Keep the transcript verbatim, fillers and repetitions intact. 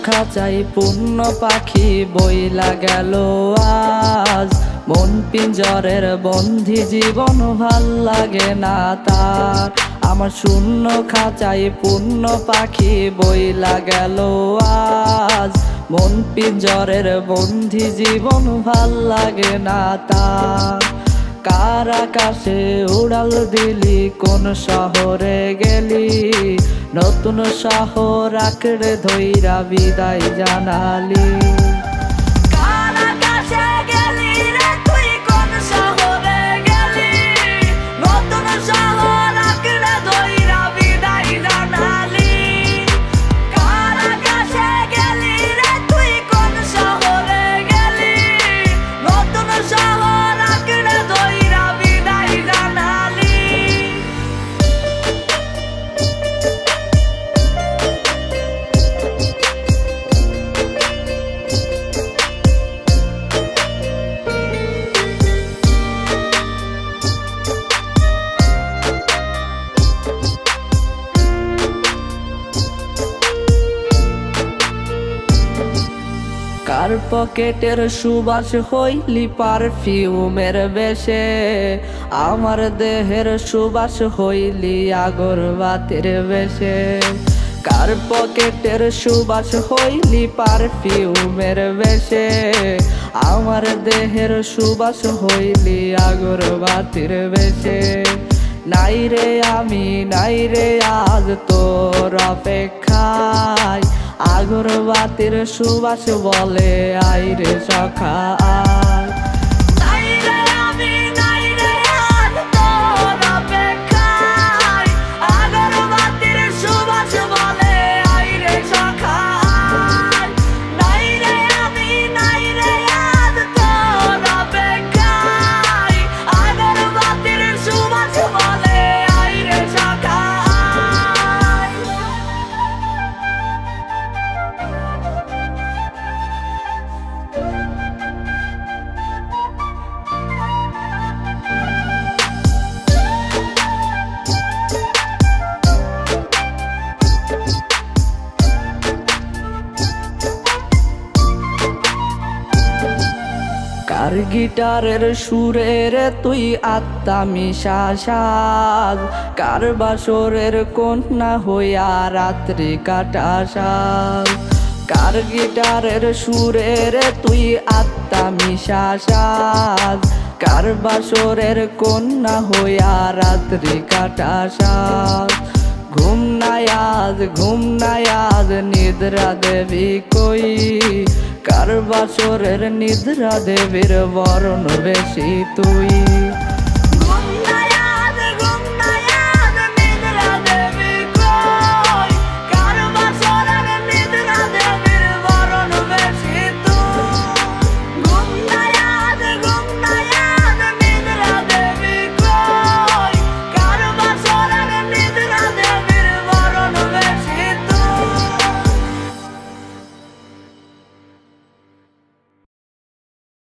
খাঁচাই পূর্ণ পাখি বইলা গেল আজ, মন পিঞ্জরের বন্ধি জীবন ভাল লাগে না তার। আমার শূন্য খাঁচাই পূর্ণ পাখি বইলা গেল আজ, মন পিঞ্জরের বন্ধি জীবন ভাল লাগে না তার। কার আকাশে উড়াল দিলি, কোন শহরে গেলি, নতুন শহর আঁকড়ে ধইরা বিদায় জানালি। কার আকাশে গেলি রে তুই, কোন শহরে গেলি, নতুন শহর আঁকড়ে ধইরা বিদায় জানালি। কার আকাশে গেলি রে তুই, কোন শহরে গেলি, নতুন শহর আঁকড়ে ধইরা বিদায় জানালি। কার পকেটের সুবাস হইলি পারফিউমের বেশে, আমার দেহের সুবাস হইলি আগরবাতির বেশে। কার পকেটের সুবাস হইলি পারফিউমের বেশে, আমার দেহের সুবাস হইলি আগরবাতির বেশে। নাই রে আমি নাই রে আজ তোর অপেক্ষায়, আগরবাতির সুবাস বলে আই রে সখা আয়। নাই রে আমি নাই রে আজ তোর অপেক্ষায়, আগরবাতির সুবাস বলে আই রে সখা আয়। নাই রে আমি নাই রে আজ তোর অপেক্ষায়, আগরবাতির সুবাস বলে আই রে সখা আয়। কার গিটারের সুরের তুই আত্মা মিশা সাজ, কার বাসরের কন্যা হইয়া রাত্রি কাটা সাজ। কার গিটারের সুরের তুই আত্মা মিশা সাজ, কার বাসরের কন্যা হইয়া রাত্রি কাটা সাজ। ঘুম নাই আজ ঘুম নাই আজ নিদ্রা দেবী কই, কার বাসরের নিদ্রা দেবীর বরণ বেশি তুই।